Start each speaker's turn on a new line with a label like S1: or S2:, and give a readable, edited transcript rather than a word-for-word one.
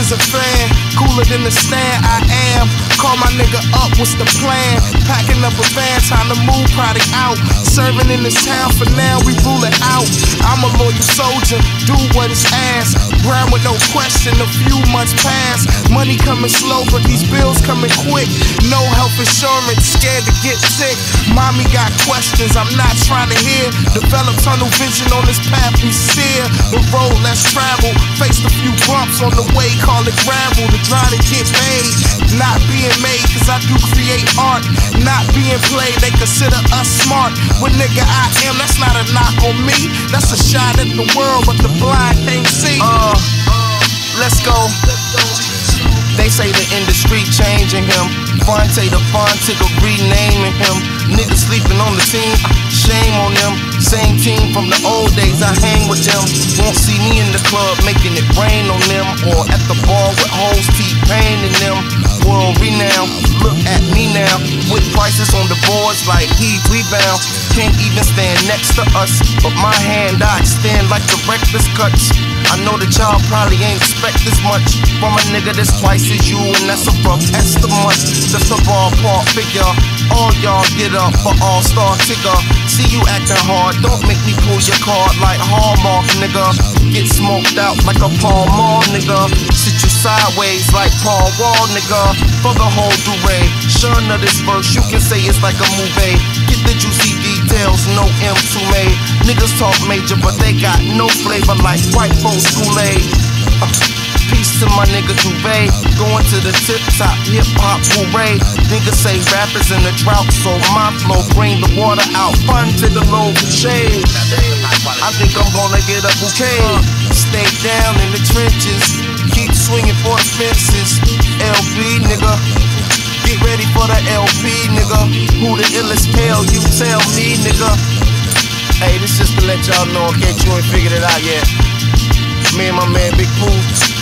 S1: as a fan, cooler than the stand. I am. Call my nigga up, what's the plan? Packing up a van, time to move, probably out. Serving in this town for now, we rule it out. I'm a loyal soldier, do what is asked. Grind with no question, a few months pass. Money coming slow, but these bills coming quick. No health insurance, scared to get sick. Mommy got questions, I'm not trying to hear. Develop tunnel vision on this path we steer. The road less travel, faced a few bumps on the way, call it gravel. To try to get paid, not being made, cause I do create art. Not being played, they consider us smart. When nigga I am, that's not a knock on me. That's a shot at the world, but the blind can't see. Let's go. They say the industry changing him. Fonte the Fontigga renaming him. Niggas sleeping on the team, shame on them. Same team from the old days, I hang with them. Won't see me in the club making it rain on them, or at the bar with hoes T-Pain in them. World renowned, look at me now, with prices on the boards like he rebound. Can't even stand next to us, but my hand I extend like the breakfast cuts. I know that y'all probably ain't expect this much from a nigga that's twice as you, and that's a rough estimate. Just a ballpark figure. All y'all get up for all-star ticker. See you acting hard, don't make me pull your card like Hallmark, nigga. Get smoked out like a Paul Mall, nigga. Sit you sideways like Paul Wall, nigga. For the whole durée, sure of this verse, you can say it's like a movie. Get the juicy details, no M2 made. Niggas talk major, but they got no flavor like white folks Kool-Aid. Peace to my nigga Juve, going to the tip top, hip hop hooray. Niggas say rappers in the drought, so my flow bring the water out. Fun to the low shade. I think I'm gonna get a bouquet. Stay down in the trenches, keep swinging for the fences. LB nigga, get ready for the LP nigga. Who the illest pale, you tell me nigga. Hey, this just to let y'all know in case you ain't figured it out yet. Me and my man Big Pooh